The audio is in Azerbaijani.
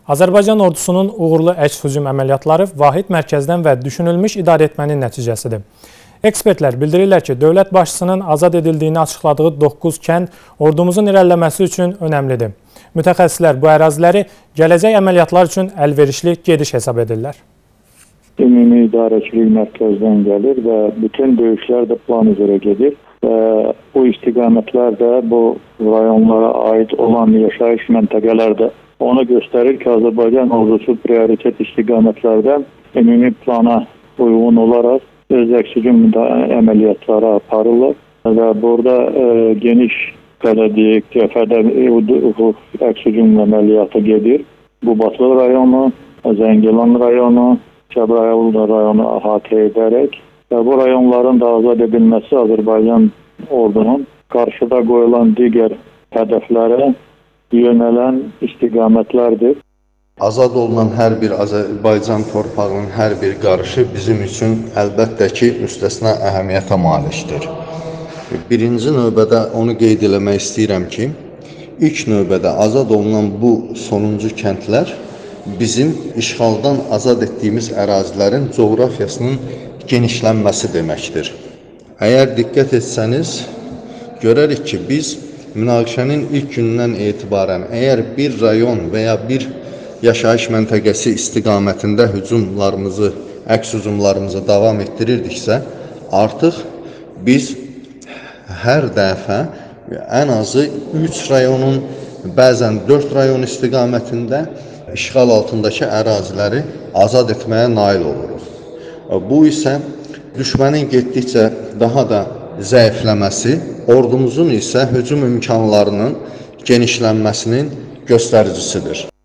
Azərbaycan ordusunun uğurlu əks-hücum əməliyyatları vahid mərkəzdən və düşünülmüş idarəetmənin nəticəsidir. Ekspertlər bildirirlər ki, dövlət başçısının azad edildiyini açıqladığı 9 kənd ordumuzun irəliləməsi üçün önəmlidir. Mütəxəssislər bu əraziləri gələcək əməliyyatlar üçün əlverişli gediş hesab edirlər. Ümumi idarəçilik mərkəzdən gəlir və bütün döyüşlər də plan üzrə gedir və bu istiqamətlər də bu rayonlara aid olan yaşayış məntəqələrdə onu göstərir ki, Azərbaycan ordusu prioritet istiqamətlərdən ümumi plana uyğun olaraq öz əks-hücum əməliyyatları aparırlar və burada geniş deyək, cəbhədə əks-hücum əməliyyatı gedir. Qubatlı rayonu, Zəngilan rayonu, Cəbrayıl rayonu əhatə edərək və bu rayonların da azad edilməsi Azərbaycan ordunun qarşıda qoyulan digər hədəflərə yönələn istiqamətlərdir. Azad olunan hər bir Azərbaycan torpağının hər bir qarışı bizim üçün əlbəttə ki, müstəsna əhəmiyyətə malikdir. Birinci növbədə onu qeyd eləmək istəyirəm ki, ilk növbədə azad olunan bu sonuncu kəndlər bizim işğaldan azad etdiyimiz ərazilərin coğrafiyasının genişlənməsi deməkdir. Əgər diqqət etsəniz, görərik ki, biz münaqişənin ilk gündən etibarən əgər bir rayon və ya bir yaşayış məntəqəsi istiqamətində hücumlarımızı, əks-hücumlarımızı davam etdirirdiksə, artıq biz hər dəfə ən azı 3 rayonun, bəzən 4 rayon istiqamətində işğal altındakı əraziləri azad etməyə nail oluruq. Bu isə düşmənin getdikcə daha da zəifləməsi, ordumuzun isə hücum imkanlarının genişlənməsinin göstəricisidir.